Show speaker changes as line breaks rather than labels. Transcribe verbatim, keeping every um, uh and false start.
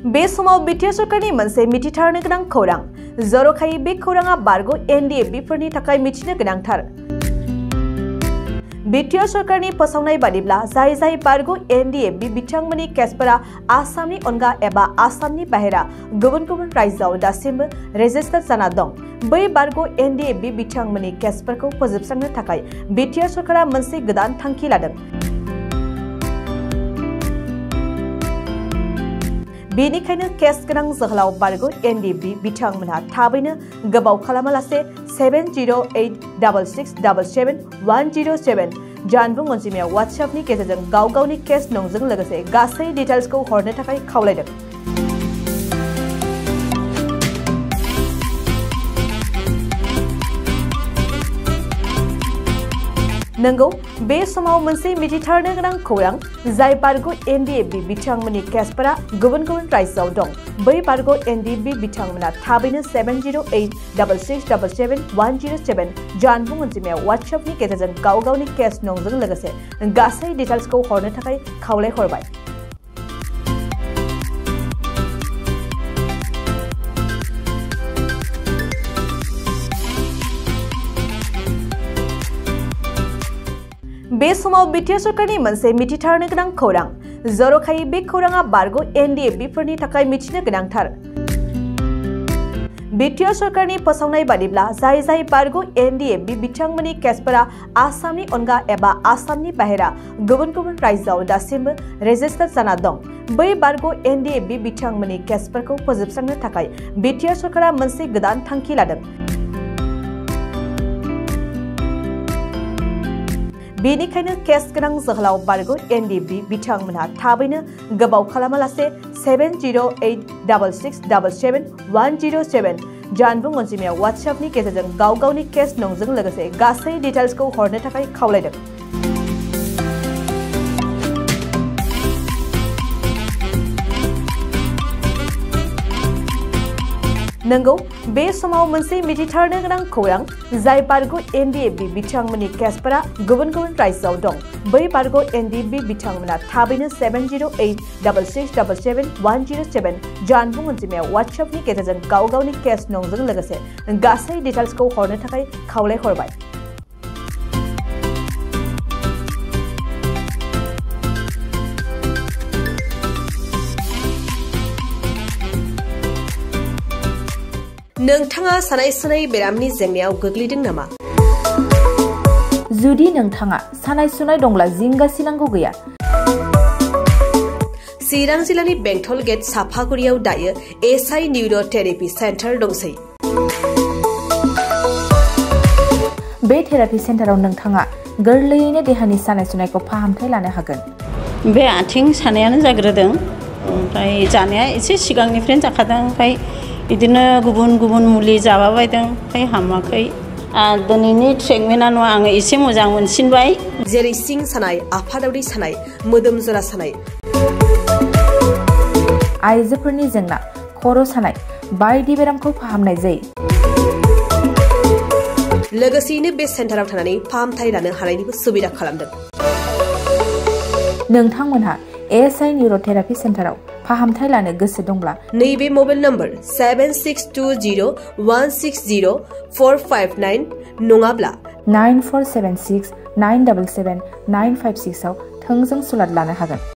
बे समाव बिटिआर सरकारनि मोनसे मिथिथारनो गोनां खौरां जर'खायै बे खौराङा बारग' एन डि एफ बि फोरनि थाखाय मिथिनो गोनांथार। बिटिआर सरकारनि फोसावनाय बादिब्ला जाय जाय बारग' एन डि एफ बि बिथांमोननि केसफोरा आसामनि अनगा एबा आसामनि बाहेरा गुबुन गुबुन रायजोआव दासिमबो रेजिस्टार जाना दं बै बारग' एन डि एफ बि बिथांमोननि केसफोरखौ फोजोबस्रांनो थाखाय बिटिआर सरकारा मोनसे गोदान थांखि लादों। बेनिखायनो केस गोनां जोहोलाव बारग' एन डि एफ बि बिथांमोनहा थाबैनो गोबाव खालामालासे seven zero' eight double six double seven one zero' seven जानबुं अनजिमायाव वाट्सएपनि गेजेरजों गाव गावनि केस नंजों लोगोसे गासै डिटेल्सखौ हरनो थाखाय खावलायदों। नंगौ बे समाव मोनसे मिथिथारनो गोनां खौरां जाय बारग' एन डि एफ बि बिथांमोननि केसफोरा गुबुन गुबुन रायजोआव दं बै बारग' एन डि एफ बि बिथांमोना थाबैनो seven zero' eight double six double seven one zero' seven जानबुं अनजिमायाव वाट्सएपनि गेजेरजों गाव गावनि केस नंजों लोगोसे गासै डिटेल्सखौ हरनो थाखाय खावलायहरबाय। बे समाव बिटिआर सरकारनि मोनसे मिथिथारनो गोनां खौरां जर'खायै बे खौराङा बारग' एन डि एफ बि फोरनि थाखाय मिथिनो गोनांथार। बिटिआर सरकारनि फोसावनाय बादिब्ला जाय जाय बारग' एन डि एफ बि बिथांमोननि केसफोरा आसामनि अनगा एबा आसामनि बाहेरा गुबुन गुबुन रायजोआव दासिमबो रेजिस्टार जाना दं बै बारग' एन डि एफ बि बिथांमोननि केसफोरखौ फोजोबस्रांनो थाखाय बिटिआर सरकारा मोनसे गोदान थांखि लादों। बेनिखायनो केस गोनां जोहोलाव बारग' एन डि एफ बि बिथांमोनहा थाबैनो गोबाव खालामालासे seven zero' eight double six double seven one zero' seven जानबुं अनजिमायाव वाट्सएपनि गेजेरजों गाव गावनि केस नंजों लोगोसे गासै डिटेल्सखौ हरनो थाखाय खावलायदों। नंगौ बे समाव मोनसे मिथिथारनो गोनां खौरां जाय बारग' एन डि एफ बि बिथांमोननि केसफोरा गुबुन गुबुन रायजोआव दं बै बारग' एन डि एफ बि बिथांमोना थाबैनो seven zero' eight double six double seven one zero' seven जानबुं अनजिमायाव वाट्सएपनि गेजेरजों गाव गावनि केस नंजों लोगोसे गासै डिटेल्सखौ हरनो थाखाय खावलायहरबाय। नोंथाङा सानाय सुनाय बेरामनि जेंनायाव गोग्लैदों नामा?
जुदि नोंथाङा सानाय सुनाय दंब्ला जिंगासिनांगौ गैया।
चिरां जिल्लानि बेंटल गेट साफागुरियाव दायो S I neuro' therapy centre दंसै।
बे थेरापि सेन्टाराव नोंथाङा गोरलैयैनो देहानि सानाय सुनायखौ फाहामथाय लानो हागोन।
बे आथिं सानायानो जाग्रोदों ओमफ्राय जानाया एसे सिगांनिफ्रायनो जाखादों ओमफ्राय बिदिनो गुबुन गुबुन मुलि जाबाबायदों ओमफ्राय हामाखै। दिनैनि ट्रिटमेन्टआ नङा आङो एसे मोजां मोनसिनबाय।
जेरै सिं सानाय आफादावरि सानाय मोदोम जरा सानाय
आइजोफोरनि जेंना खर' सानाय बायदि बेरामखौ फाहामनाय जायो।
लोगोसेयैनो बे सेन्टाराव थानानै फाहामथाय लानो हानायनिबो सुबिदा खालामदों।
नोंथांमोनहा एस आइ निउर' थेरापि सेन्टाराव फाहामथाय लानो गोसो दंब्ला
नैबे mobile number seven six two zero' one six zero' four five nine नङाब्ला
nine four seven six nine double seven nine five six आव थोंजों सुलाद लानो हागोन।